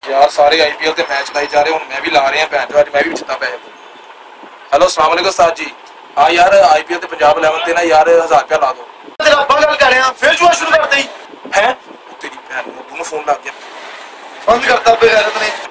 यार सारे आईपीएल के मैच लाई जा रहे हैं, मैं भी ला रहे हैं भैन जो, मैं भी जितना पैसे। हेलो अस्सलाम वालेकुम उस्ताद जी। हाँ यार आईपीएल ते पंजाब 11 ते ना यार 1000 रुपया ला दो। तेरा अब्बा गल कर रहे हैं फिर जुआ शुरू कर दी है तेरी भैन, दोनों फोन लग गया। बंद करता बेगैरत ने।